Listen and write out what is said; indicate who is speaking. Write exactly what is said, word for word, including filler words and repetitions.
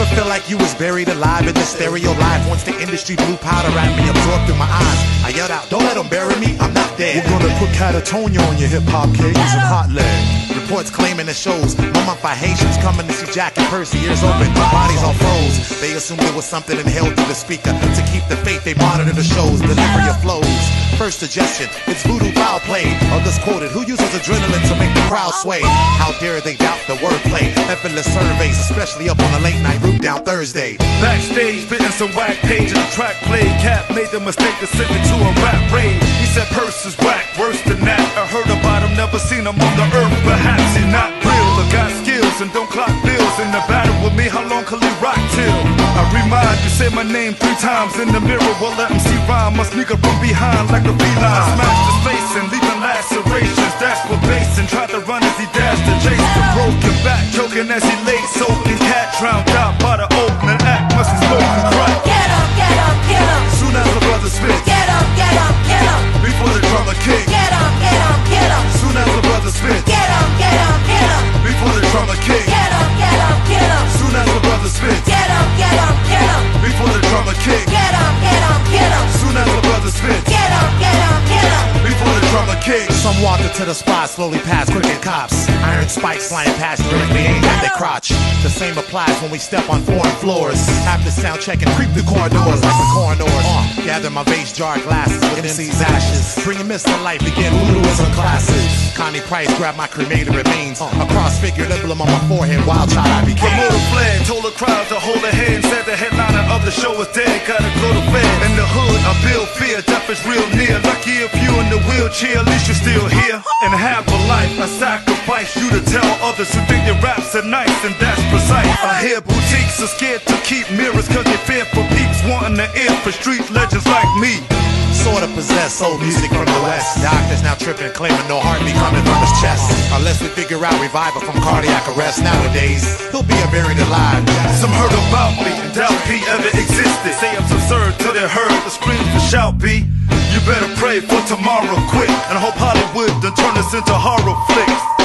Speaker 1: feel like you was buried alive in the stereo live? Once the industry blue powder at me, absorbed through my eyes, I yelled out, don't let them bury me, I'm not dead.
Speaker 2: We're gonna put Catatonia on your hip-hop kid using hot lead.
Speaker 1: Reports claiming the shows, mummified Haitians coming to see Jack and Percee, ears open, bodies all froze. They assumed it was something inhaled through the speaker. To keep the faith, they monitor the shows, deliver your flows. First suggestion, it's voodoo foul play. Others quoted, who uses adrenaline to make the crowd sway? How dare they doubt the wordplay? Effortless surveys, especially up on a late night route down Thursday.
Speaker 3: Backstage, spitting some whack page and the track played. Cap made the mistake to slip into a rap raid. He said Perce is whack, worse than that. I heard about him, never seen him on the earth. Perhaps he's not real or got skills and don't clock bills. In the battle with me, how long can he rock till? I remind you, say my name three times in the mirror. Well, let him see rhyme, must sneak up from behind like a feline. Smash his face and leaving lacerations. That's what Basin tried to run as he dashed to chase the broken back, choking as he lay soaking. Cat drowned out by the opening act, must have spoken crack.
Speaker 4: Get up, get up, get up.
Speaker 3: Soon as the brother spits,
Speaker 4: Get up, get up, get up.
Speaker 3: before the drummer kick.
Speaker 4: Get up, get up, get up.
Speaker 3: Soon as the brother spits,
Speaker 4: Get up, get up, get up.
Speaker 3: before the drummer kick.
Speaker 4: Get up, get up, get up.
Speaker 3: Soon as the brother spits,
Speaker 4: Get up, get up, get up.
Speaker 3: before the drummer kick.
Speaker 4: Get up, get up, get up.
Speaker 3: Soon as the brother spits,
Speaker 4: Get up, get up, get up.
Speaker 3: before the drummer kick.
Speaker 1: Some walked into the spot, slowly past crooked cops. Iron spikes flying past directly aimed at their crotch. The same applies when we step on foreign floors. After sound check and creep through corridors like the coroners. Uh, gather my vase jar glasses with M C's ashes. Bring a mist to life, begin voodooism classes. Connie Price grabbed my cremated remains. A cross-figured emblem on my forehead, Wildchild I became.
Speaker 3: Promoter fled, told the crowd to hold her hand. Said the headliner of the show is dead, gotta go to bed. In the hood, I build fear, death is real near. Lucky if you in the wheelchair, at least you're still here. And half a life, I sacrifice you to tell others who think your raps are nice, and that's precise. I hear boutiques are scared to keep mirrors, cause they fear for peeps wanting to ear for street legends like me.
Speaker 1: Sorta possess soul music from the west. Doctors now tripping, claiming no heartbeat coming from his chest. Unless we figure out revival from cardiac arrest. Nowadays, he'll be a buried alive.
Speaker 3: Some heard about me, and doubt P ever existed. Say it's absurd till they heard the screams and shout B. You better pray for tomorrow quick, and hope Hollywood done turn us into horror flicks.